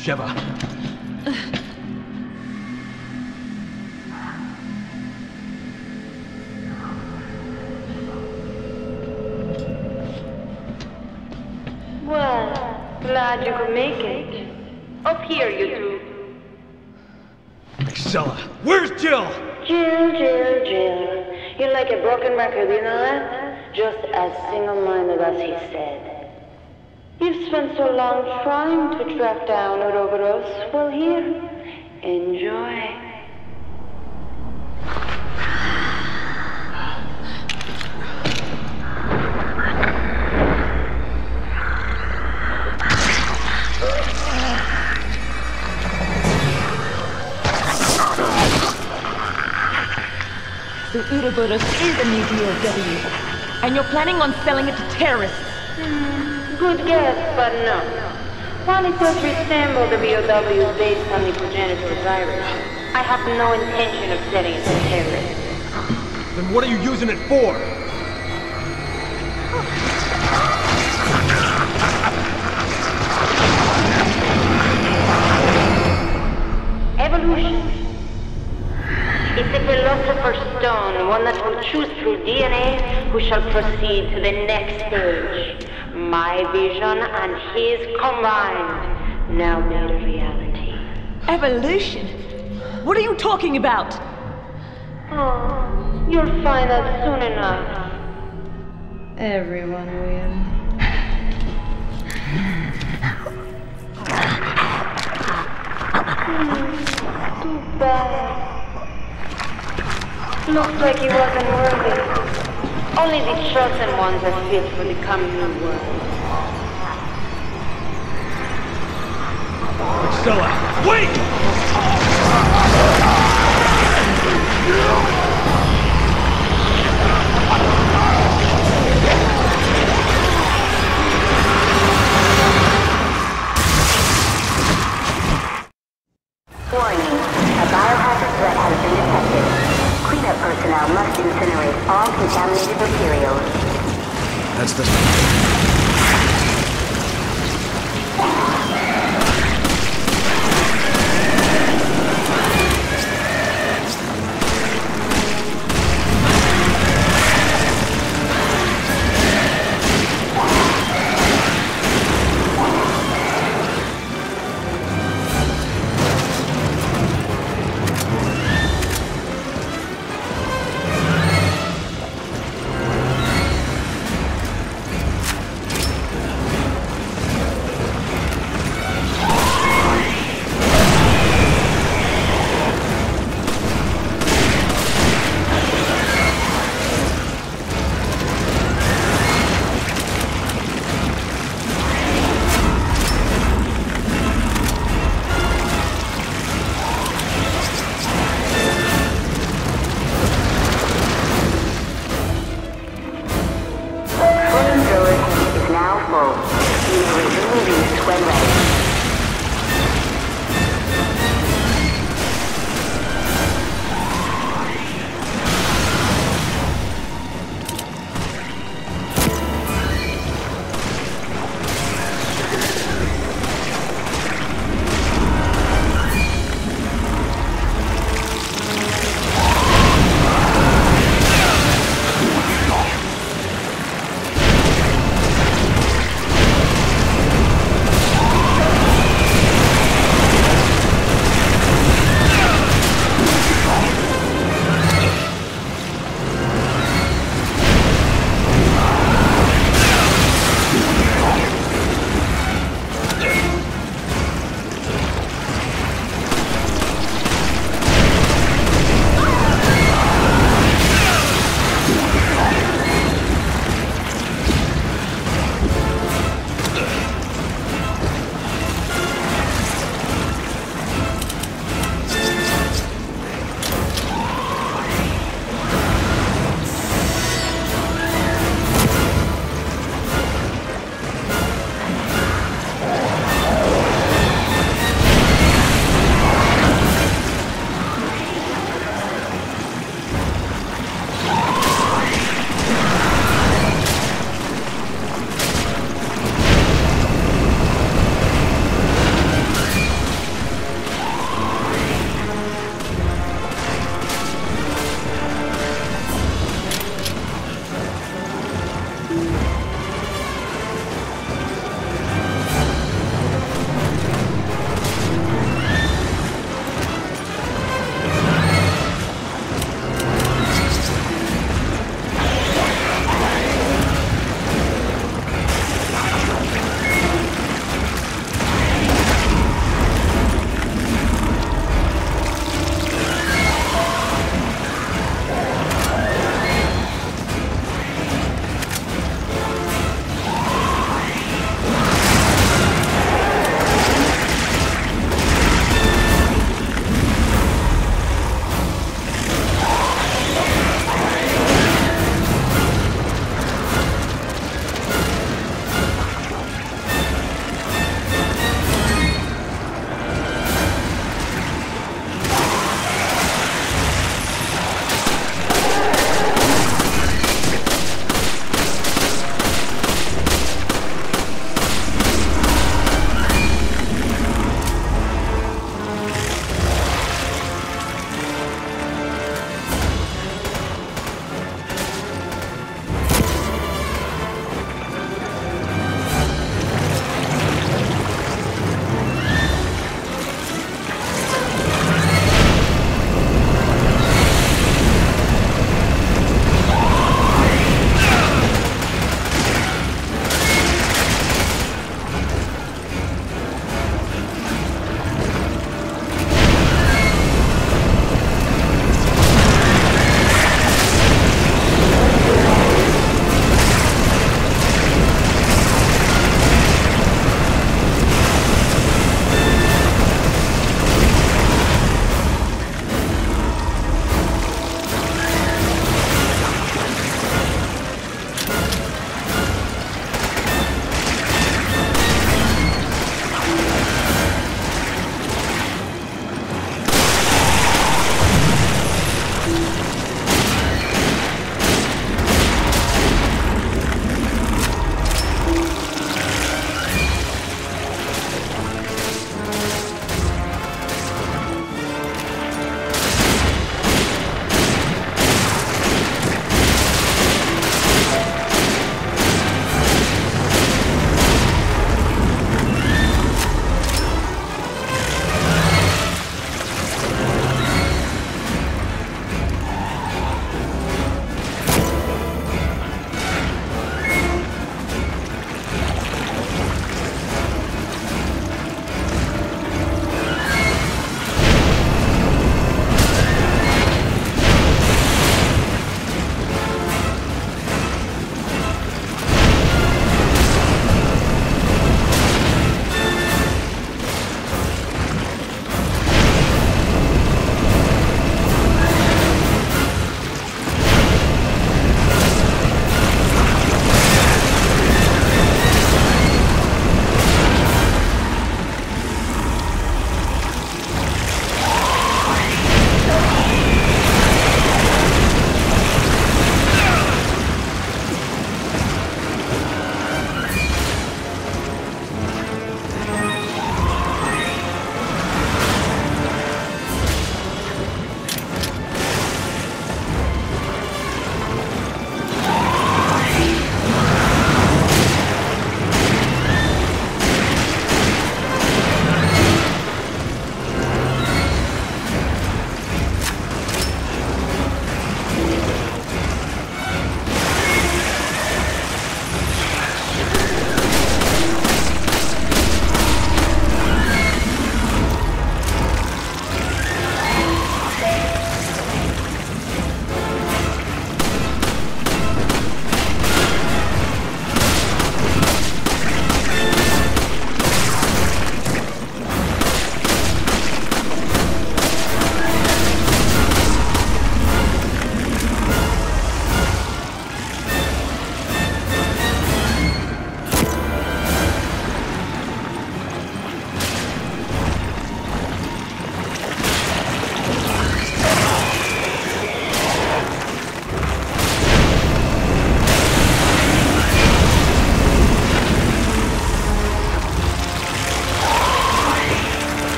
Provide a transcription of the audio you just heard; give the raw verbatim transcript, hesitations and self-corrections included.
Sheva. Well, glad you could make it. Up here, you two. Excella, where's Jill? Jill, Jill, Jill. You're like a broken record, you know that? Just as single-minded as he said. You've spent so long trying to track down Ouroboros. Well, here, enjoy. So Ouroboros is a new D O W, and you're planning on selling it to terrorists? Hmm, good guess, but no. While it does resemble the B O W based on the progenitor virus, I have no intention of selling it to terrorists. Then what are you using it for? Evolution. It's a philosopher's stone, one that will choose through D N A who shall proceed to the next stage. My vision and his combined, now made a reality. Evolution? What are you talking about? Oh, you'll find out soon enough. Everyone will. Hmm, too bad. Looks like he wasn't worthy. Only the chosen ones are fit for the coming new world. Excella, wait! Warning, a biohazard threat has been detected. Cleanup personnel must incinerate all contaminated materials. That's the...